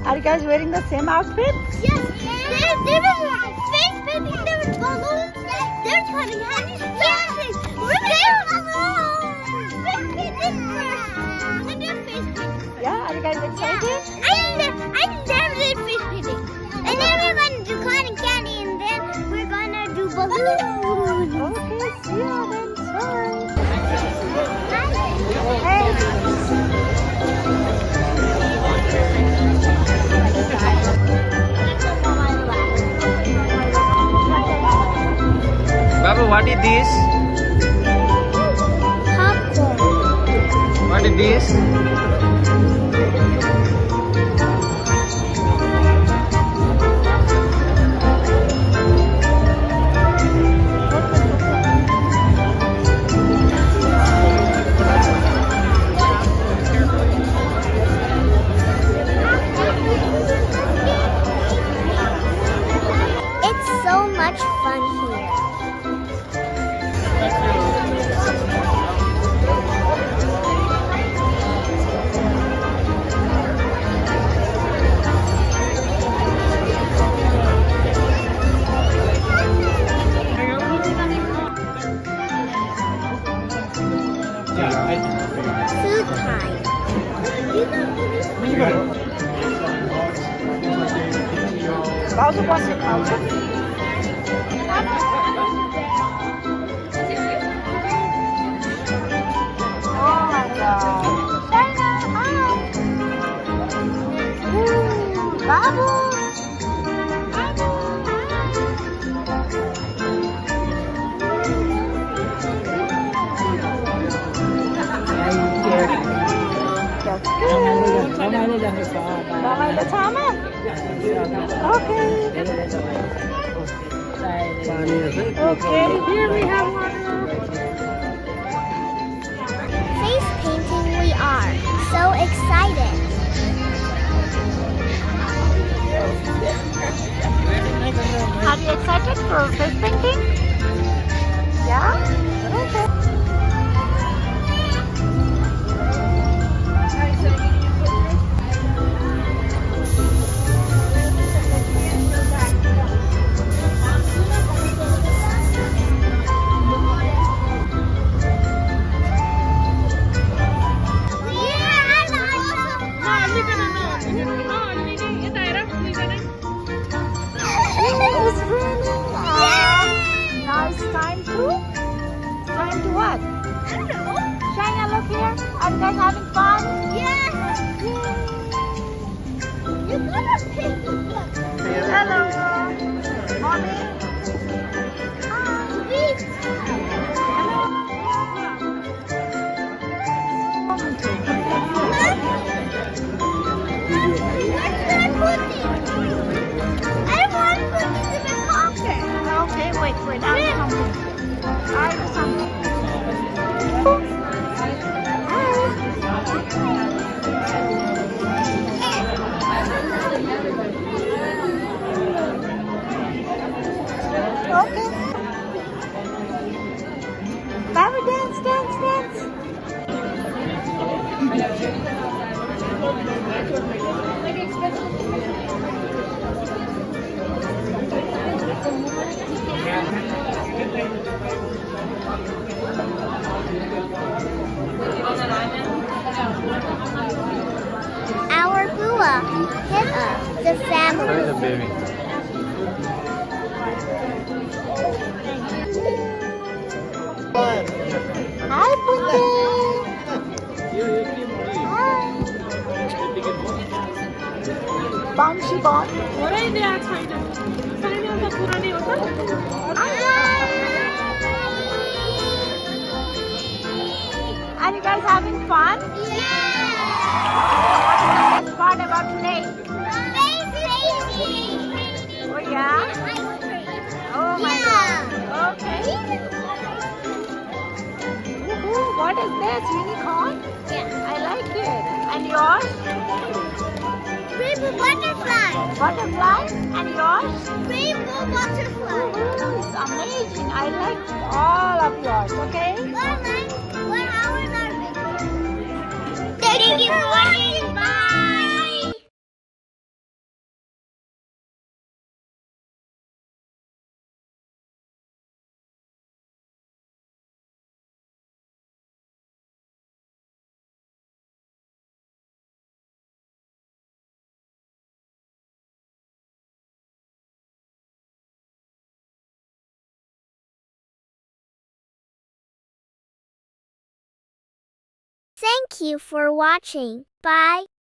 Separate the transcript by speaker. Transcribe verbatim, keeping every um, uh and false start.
Speaker 1: Are you guys wearing the same outfit?
Speaker 2: Yes. There, there was face painting. There was balloons. They're cutting hands. Yes. There was balloons. Face painting. And their face painting.
Speaker 1: Yeah. Are you guys excited?
Speaker 2: Yeah. I never, I never did face painting. And then we're going to do cotton candy, and then we're gonna do balloons.
Speaker 1: Okay. See you then. Bye.
Speaker 3: Babu, what is this?
Speaker 2: Popcorn.
Speaker 3: What is this?
Speaker 2: It's so much fun here. Food time.
Speaker 1: Pausa, posso ir pausa? Oh my God. China, hi. Ooh, Babu. Babu, Bye-bye, Tama. Okay. Okay, here we have one.
Speaker 2: Face painting we are. So excited.
Speaker 1: Are you excited for face painting? Yeah? Okay. It's raining. Ah, now it's time to. It's time to what?
Speaker 2: I don't know.
Speaker 1: China, look here. Are you guys having fun?
Speaker 2: Yeah. You gotta paint the book.
Speaker 1: Hello, mommy. Hi.
Speaker 2: Sweet.
Speaker 1: Okay, wait, wait. I'll do something. I'll do something. Okay. Baby, dance, dance, dance.
Speaker 2: Our Bua hit us, the family.
Speaker 3: Where is the baby?
Speaker 1: Hi, Puti. Hi. Bouncy ball. Are you guys having fun?
Speaker 2: Yeah.
Speaker 1: What's the best part about today? Oh yeah? Oh my God. Okay. Woohoo, what is this? Unicorn?
Speaker 2: Yeah.
Speaker 1: I like it. And yours?
Speaker 2: Rainbow butterfly.
Speaker 1: Butterfly? And yours?
Speaker 2: Rainbow butterfly.
Speaker 1: Woohoo, it's amazing. I like all of yours, okay?
Speaker 2: What, what hours are we? Thank you for watching. Thank you for watching. Bye.